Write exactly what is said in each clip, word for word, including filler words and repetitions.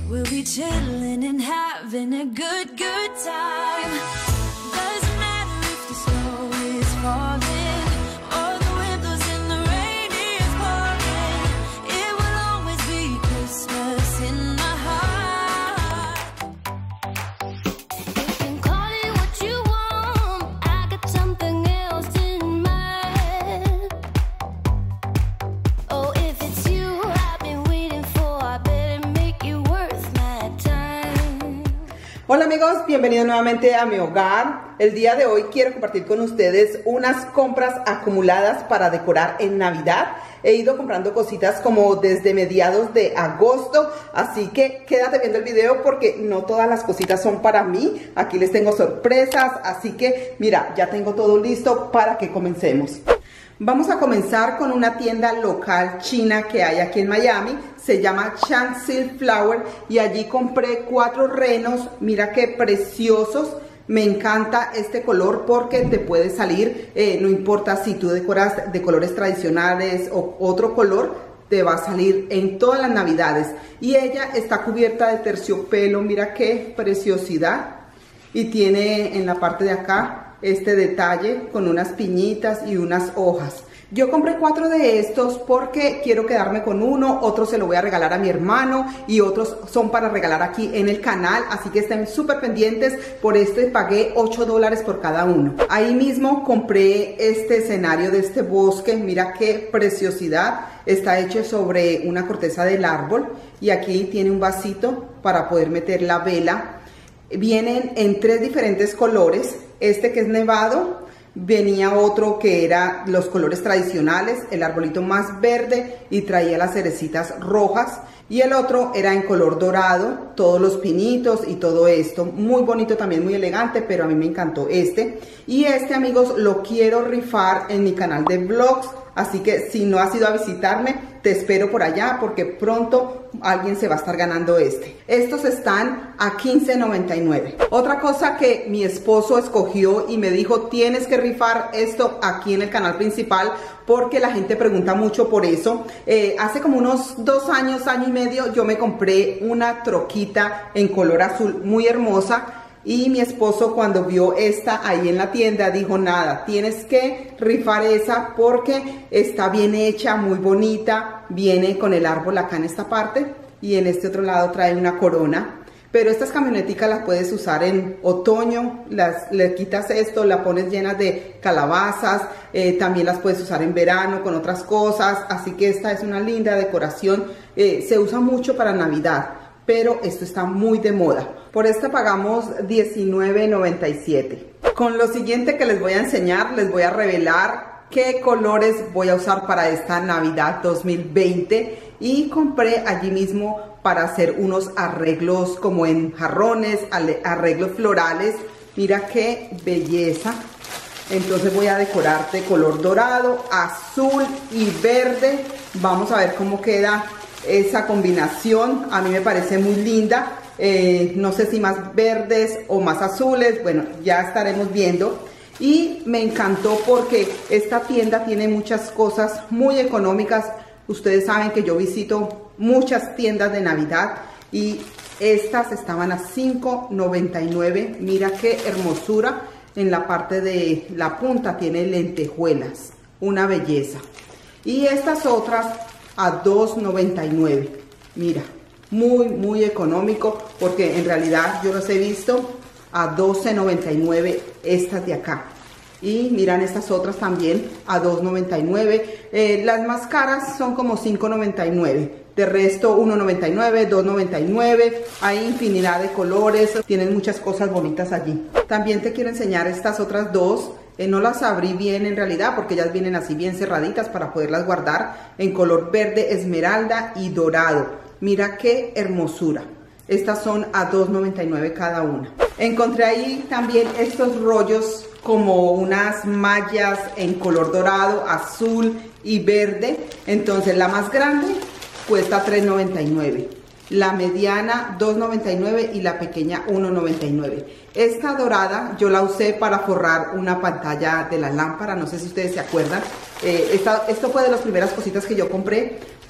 We'll be chilling and having a good, good time. Doesn't matter if the snow is falling or the wind blows and the rain is pouring. It will always be Christmas in my heart. You can call it what you want. I got something else in mind. Oh, if it's you I've been waiting for, I better make you worth my time. Hola amigos, bienvenidos nuevamente a mi hogar. El día de hoy quiero compartir con ustedes unas compras acumuladas para decorar en Navidad. He ido comprando cositas como desde mediados de agosto, así que quédate viendo el video porque no todas las cositas son para mí. Aquí les tengo sorpresas, así que mira, ya tengo todo listo para que comencemos. Vamos a comenzar con una tienda local china que hay aquí en Miami. Se llama Changxi Flower y allí compré cuatro renos. Mira qué preciosos. Me encanta este color porque te puede salir, eh, no importa si tú decoras de colores tradicionales o otro color, te va a salir en todas las navidades. Y ella está cubierta de terciopelo, mira qué preciosidad. Y tiene en la parte de acá este detalle con unas piñitas y unas hojas. Yo compré cuatro de estos porque quiero quedarme con uno, otro se lo voy a regalar a mi hermano y otros son para regalar aquí en el canal, así que estén súper pendientes. Por este pagué ocho dólares por cada uno. Ahí mismo compré este escenario de este bosque, mira qué preciosidad. Está hecho sobre una corteza del árbol y aquí tiene un vasito para poder meter la vela. Vienen en tres diferentes colores, este que es nevado. Venía otro que era los colores tradicionales, el arbolito más verde y traía las cerecitas rojas. Y el otro era en color dorado, todos los pinitos y todo esto. Muy bonito también, muy elegante, pero a mí me encantó este. Y este, amigos, lo quiero rifar en mi canal de vlogs. Así que si no has ido a visitarme, te espero por allá porque pronto alguien se va a estar ganando este. Estos están a quince noventa y nueve. Otra cosa que mi esposo escogió y me dijo, tienes que rifar esto aquí en el canal principal porque la gente pregunta mucho por eso. Eh, hace como unos dos años, año y medio, yo me compré una troquita en color azul muy hermosa. Y mi esposo cuando vio esta ahí en la tienda dijo, nada, tienes que rifar esa porque está bien hecha, muy bonita. Viene con el árbol acá en esta parte y en este otro lado trae una corona. Pero estas camioneticas las puedes usar en otoño, las, le quitas esto, la pones llenas de calabazas, eh, también las puedes usar en verano con otras cosas. Así que esta es una linda decoración, eh, se usa mucho para Navidad. Pero esto está muy de moda. Por esta pagamos diecinueve noventa y siete. Con lo siguiente que les voy a enseñar, les voy a revelar qué colores voy a usar para esta Navidad dos mil veinte. Y compré allí mismo para hacer unos arreglos como en jarrones, arreglos florales. Mira qué belleza. Entonces voy a decorar de color dorado, azul y verde. Vamos a ver cómo queda esa combinación. A mí me parece muy linda. Eh, no sé si más verdes o más azules. Bueno, ya estaremos viendo. Y me encantó porque esta tienda tiene muchas cosas muy económicas. Ustedes saben que yo visito muchas tiendas de Navidad y estas estaban a cinco noventa y nueve. Mira qué hermosura. En la parte de la punta tiene lentejuelas. Una belleza. Y estas otras a dos noventa y nueve. Mira, muy muy económico porque en realidad yo los he visto a doce noventa y nueve estas de acá. Y miran estas otras también a dos noventa y nueve. Eh, las más caras son como cinco noventa y nueve. De resto uno noventa y nueve, dos noventa y nueve. Hay infinidad de colores. Tienen muchas cosas bonitas allí. También te quiero enseñar estas otras dos. Eh, no las abrí bien en realidad porque ellas vienen así bien cerraditas para poderlas guardar en color verde esmeralda y dorado. Mira qué hermosura. Estas son a dos noventa y nueve cada una. Encontré ahí también estos rollos como unas mallas en color dorado, azul y verde. Entonces la más grande cuesta tres noventa y nueve. La mediana dos noventa y nueve y la pequeña uno noventa y nueve. Esta dorada yo la usé para forrar una pantalla de la lámpara, no sé si ustedes se acuerdan. Eh, esta, esto fue de las primeras cositas que yo compré,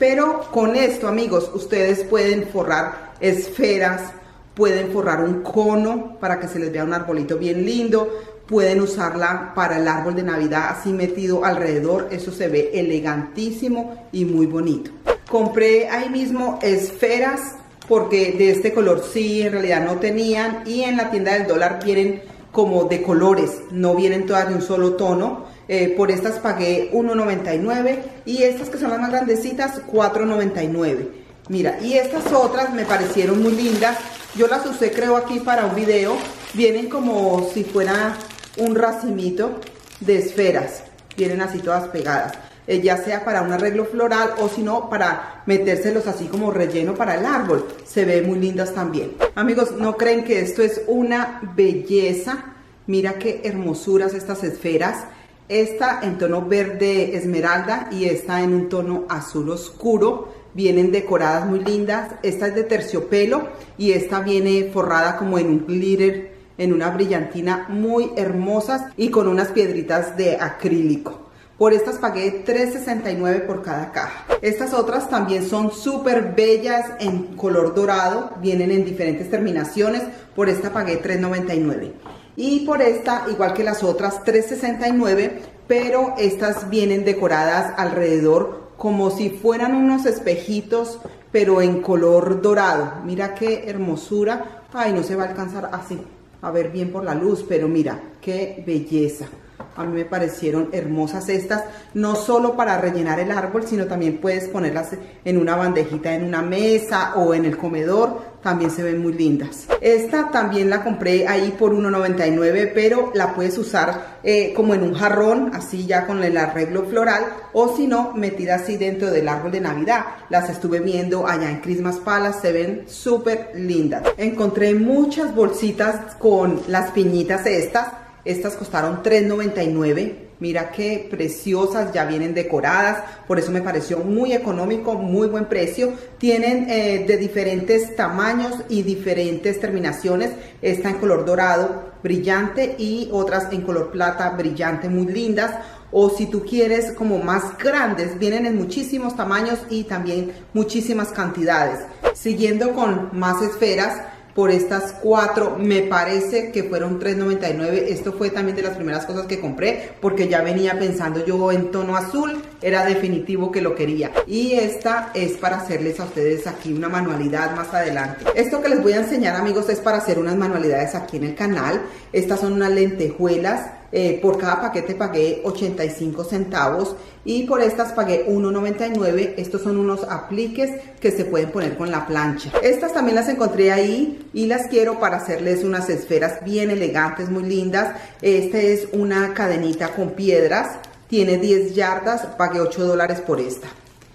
Pero con esto, amigos, ustedes pueden forrar esferas, pueden forrar un cono para que se les vea un arbolito bien lindo, pueden usarla para el árbol de Navidad así metido alrededor, eso se ve elegantísimo y muy bonito. Compré ahí mismo esferas porque de este color sí en realidad no tenían, y en la tienda del dólar vienen como de colores, no vienen todas de un solo tono. Eh, por estas pagué uno noventa y nueve y estas que son las más grandecitas cuatro noventa y nueve. Mira, y estas otras me parecieron muy lindas, yo las usé creo aquí para un video. Vienen como si fuera un racimito de esferas, vienen así todas pegadas, eh, ya sea para un arreglo floral o si no para metérselos así como relleno para el árbol, se ve muy lindas también. Amigos, ¿no creen que esto es una belleza? Mira qué hermosuras estas esferas. Esta en tono verde esmeralda y esta en un tono azul oscuro. Vienen decoradas muy lindas. Esta es de terciopelo y esta viene forrada como en un glitter, en una brillantina muy hermosas y con unas piedritas de acrílico. Por estas pagué tres sesenta y nueve por cada caja. Estas otras también son súper bellas en color dorado. Vienen en diferentes terminaciones. Por esta pagué tres noventa y nueve. Y por esta, igual que las otras, tres sesenta y nueve, pero estas vienen decoradas alrededor como si fueran unos espejitos, pero en color dorado. Mira qué hermosura. Ay, no se va a alcanzar así a ver bien por la luz, pero mira qué belleza. A mí me parecieron hermosas estas, no solo para rellenar el árbol, sino también puedes ponerlas en una bandejita, en una mesa o en el comedor, también se ven muy lindas. Esta también la compré ahí por uno noventa y nueve, pero la puedes usar eh, como en un jarrón, así ya con el arreglo floral, o si no, metida así dentro del árbol de Navidad. Las estuve viendo allá en Christmas Palace, se ven súper lindas. Encontré muchas bolsitas con las piñitas estas. Estas costaron tres noventa y nueve, mira qué preciosas, ya vienen decoradas, por eso me pareció muy económico, muy buen precio. Tienen eh, de diferentes tamaños y diferentes terminaciones, esta en color dorado brillante y otras en color plata brillante, muy lindas. O si tú quieres como más grandes, vienen en muchísimos tamaños y también muchísimas cantidades. Siguiendo con más esferas, por estas cuatro me parece que fueron tres noventa y nueve. Esto fue también de las primeras cosas que compré porque ya venía pensando yo en tono azul, era definitivo que lo quería. Y esta es para hacerles a ustedes aquí una manualidad más adelante. Esto que les voy a enseñar, amigos, es para hacer unas manualidades aquí en el canal. Estas son unas lentejuelas. Eh, por cada paquete pagué ochenta y cinco centavos y por estas pagué uno noventa y nueve. Estos son unos apliques que se pueden poner con la plancha. Estas también las encontré ahí y las quiero para hacerles unas esferas bien elegantes, muy lindas. Esta es una cadenita con piedras, tiene diez yardas, pagué ocho dólares por esta.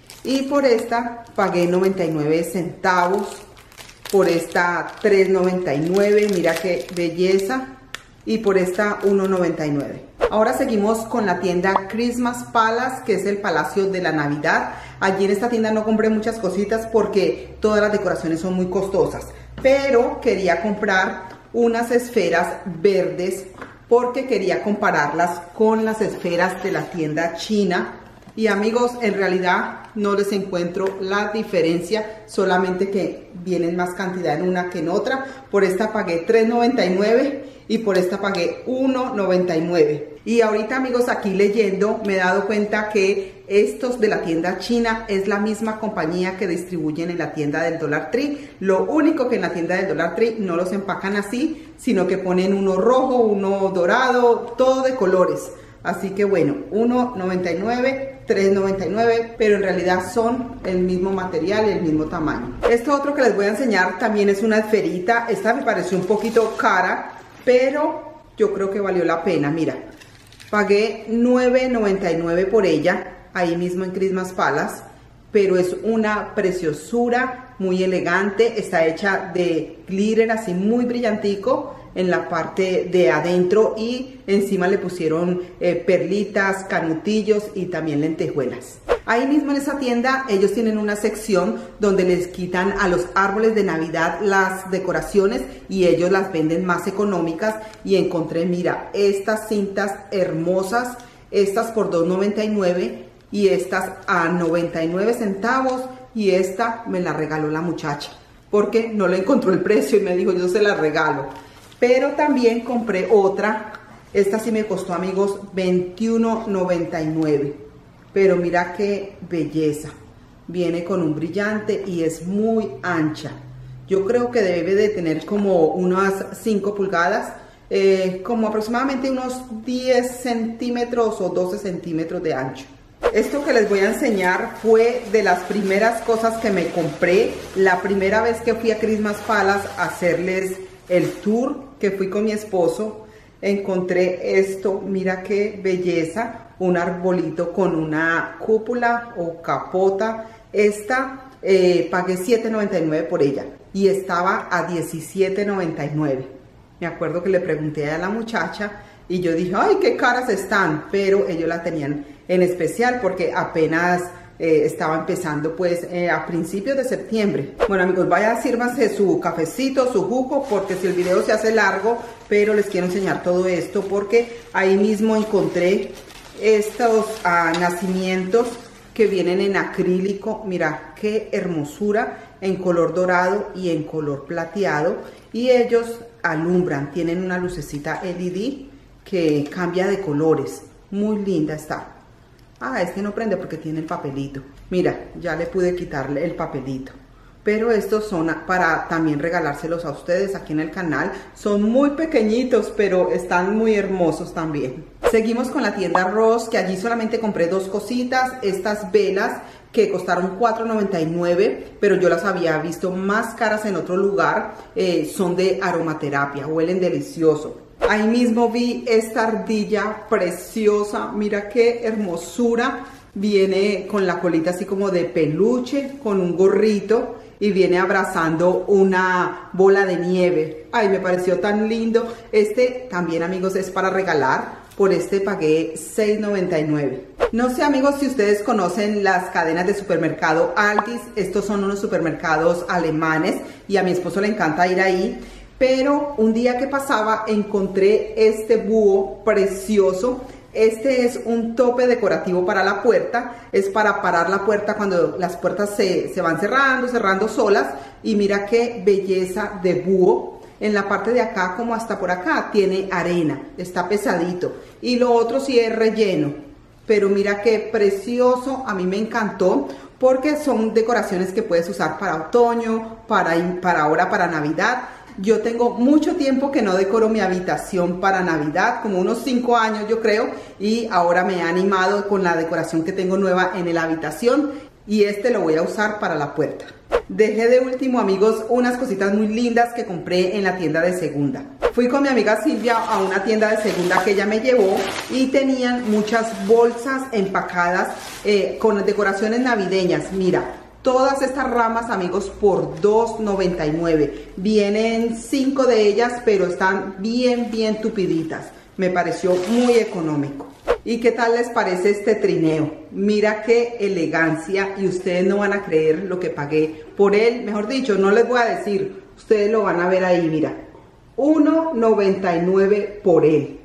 Y por esta pagué noventa y nueve centavos, por esta tres noventa y nueve, mira qué belleza. Y por esta uno noventa y nueve. Ahora seguimos con la tienda Christmas Palace, que es el Palacio de la Navidad. Allí en esta tienda no compré muchas cositas porque todas las decoraciones son muy costosas, pero quería comprar unas esferas verdes porque quería compararlas con las esferas de la tienda china. Y amigos, en realidad no les encuentro la diferencia, solamente que vienen más cantidad en una que en otra. Por esta pagué tres noventa y nueve y por esta pagué uno noventa y nueve. Y ahorita, amigos, aquí leyendo me he dado cuenta que estos de la tienda china es la misma compañía que distribuyen en la tienda del Dollar Tree. Lo único que en la tienda del Dollar Tree no los empacan así, sino que ponen uno rojo, uno dorado, todo de colores. Así que bueno, uno noventa y nueve, tres noventa y nueve, pero en realidad son el mismo material y el mismo tamaño. Esto otro que les voy a enseñar también es una esferita. Esta me pareció un poquito cara, pero yo creo que valió la pena. Mira, pagué nueve noventa y nueve por ella, ahí mismo en Christmas Palace, pero es una preciosura, muy elegante. Está hecha de glitter así muy brillantico en la parte de adentro y encima le pusieron eh, perlitas, canutillos y también lentejuelas. Ahí mismo en esa tienda ellos tienen una sección donde les quitan a los árboles de Navidad las decoraciones y ellos las venden más económicas. Y encontré, mira, estas cintas hermosas, estas por dos noventa y nueve, y estas a noventa y nueve centavos, y esta me la regaló la muchacha porque no le encontró el precio y me dijo yo se la regalo. Pero también compré otra, esta sí me costó, amigos, veintiuno noventa y nueve, pero mira qué belleza, viene con un brillante y es muy ancha. Yo creo que debe de tener como unas cinco pulgadas, eh, como aproximadamente unos diez centímetros o doce centímetros de ancho. Esto que les voy a enseñar fue de las primeras cosas que me compré la primera vez que fui a Christmas Palace a hacerles el tour, que fui con mi esposo. Encontré esto, mira qué belleza, un arbolito con una cúpula o capota. Esta eh, pagué siete noventa y nueve por ella y estaba a diecisiete noventa y nueve. Me acuerdo que le pregunté a la muchacha y yo dije, ay, qué caras están, pero ellos la tenían en especial porque apenas eh, estaba empezando pues eh, a principios de septiembre. Bueno, amigos, vaya, sírvanse su cafecito, su jugo, porque si el video se hace largo, pero les quiero enseñar todo esto porque ahí mismo encontré estos ah, nacimientos que vienen en acrílico. Mira qué hermosura, en color dorado y en color plateado, y ellos alumbran, tienen una lucecita L E D que cambia de colores, muy linda está. Ah, este no prende porque tiene el papelito. Mira, ya le pude quitarle el papelito. Pero estos son para también regalárselos a ustedes aquí en el canal. Son muy pequeñitos, pero están muy hermosos también. Seguimos con la tienda Ross, que allí solamente compré dos cositas. Estas velas que costaron cuatro noventa y nueve, pero yo las había visto más caras en otro lugar. Eh, son de aromaterapia, huelen delicioso. Ahí mismo vi esta ardilla preciosa, mira qué hermosura. Viene con la colita así como de peluche, con un gorrito, y viene abrazando una bola de nieve. Ay, me pareció tan lindo. Este también, amigos, es para regalar. Por este pagué seis noventa y nueve. No sé, amigos, si ustedes conocen las cadenas de supermercado Aldi. Estos son unos supermercados alemanes y a mi esposo le encanta ir ahí. Pero un día que pasaba encontré este búho precioso. Este es un tope decorativo para la puerta, es para parar la puerta cuando las puertas se, se van cerrando, cerrando solas. Y mira qué belleza de búho. En la parte de acá, como hasta por acá, tiene arena, está pesadito. Y lo otro sí es relleno. Pero mira qué precioso, a mí me encantó. Porque son decoraciones que puedes usar para otoño, para, para ahora, para Navidad. Yo tengo mucho tiempo que no decoro mi habitación para Navidad, como unos cinco años yo creo, y ahora me he animado con la decoración que tengo nueva en la habitación, y este lo voy a usar para la puerta. Dejé de último, amigos, unas cositas muy lindas que compré en la tienda de segunda. Fui con mi amiga Silvia a una tienda de segunda que ella me llevó y tenían muchas bolsas empacadas eh, con decoraciones navideñas. Mira, todas estas ramas, amigos, por dos noventa y nueve. Vienen cinco de ellas, pero están bien, bien tupiditas. Me pareció muy económico. ¿Y qué tal les parece este trineo? Mira qué elegancia, y ustedes no van a creer lo que pagué por él. Mejor dicho, no les voy a decir, ustedes lo van a ver ahí, mira. uno noventa y nueve por él.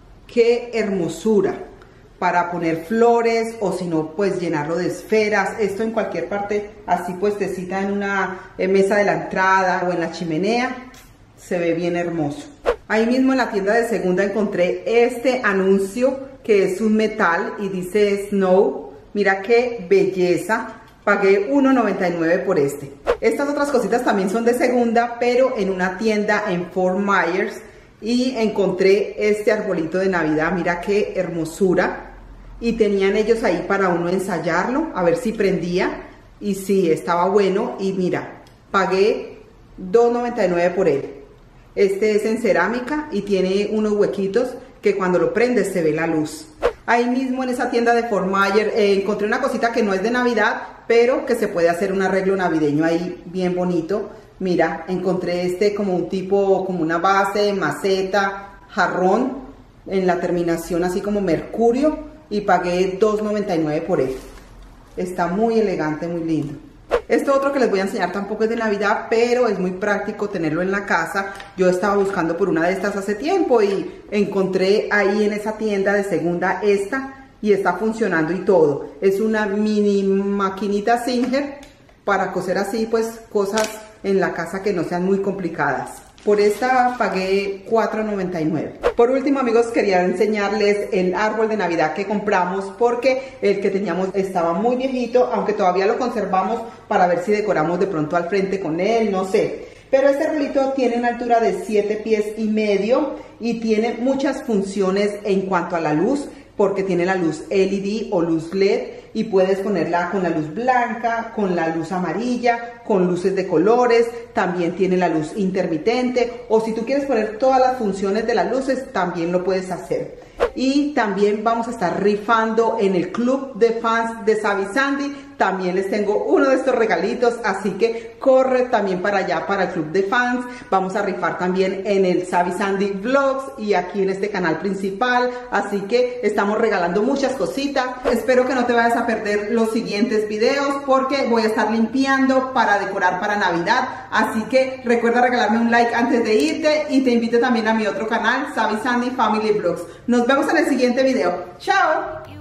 ¡Qué hermosura! Para poner flores, o si no, pues llenarlo de esferas. Esto en cualquier parte, así puestecita en una mesa de la entrada o en la chimenea, se ve bien hermoso. Ahí mismo en la tienda de segunda encontré este anuncio que es un metal y dice Snow. Mira qué belleza. Pagué uno noventa y nueve por este. Estas otras cositas también son de segunda, pero en una tienda en Fort Myers. Y encontré este arbolito de Navidad, mira qué hermosura. Y tenían ellos ahí para uno ensayarlo, a ver si prendía. Y sí, estaba bueno. Y mira, pagué dos noventa y nueve por él. Este es en cerámica y tiene unos huequitos que cuando lo prendes se ve la luz. Ahí mismo en esa tienda de Fort Myers eh, encontré una cosita que no es de Navidad, pero que se puede hacer un arreglo navideño ahí bien bonito. Mira, encontré este como un tipo, como una base, maceta, jarrón, en la terminación así como mercurio, y pagué dos noventa y nueve por él. Está muy elegante, muy lindo. Esto otro que les voy a enseñar tampoco es de Navidad, pero es muy práctico tenerlo en la casa. Yo estaba buscando por una de estas hace tiempo y encontré ahí en esa tienda de segunda esta, y está funcionando y todo. Es una mini maquinita Singer para coser así pues cosas en la casa que no sean muy complicadas. Por esta pagué cuatro noventa y nueve. Por último, amigos, quería enseñarles el árbol de Navidad que compramos porque el que teníamos estaba muy viejito, aunque todavía lo conservamos para ver si decoramos de pronto al frente con él, no sé. Pero este arbolito tiene una altura de siete pies y medio y tiene muchas funciones en cuanto a la luz, porque tiene la luz L E D o luz L E D y puedes ponerla con la luz blanca, con la luz amarilla, con luces de colores, también tiene la luz intermitente, o si tú quieres poner todas las funciones de las luces, también lo puedes hacer. Y también vamos a estar rifando en el club de fans de Savvy Sandy. También les tengo uno de estos regalitos, así que corre también para allá, para el club de fans. Vamos a rifar también en el Savvy Sandy Vlogs y aquí en este canal principal, así que estamos regalando muchas cositas. Espero que no te vayas a perder los siguientes videos porque voy a estar limpiando para decorar para Navidad, así que recuerda regalarme un like antes de irte y te invito también a mi otro canal, Savvy Sandy Family Vlogs. Nos vemos en el siguiente video. ¡Chao!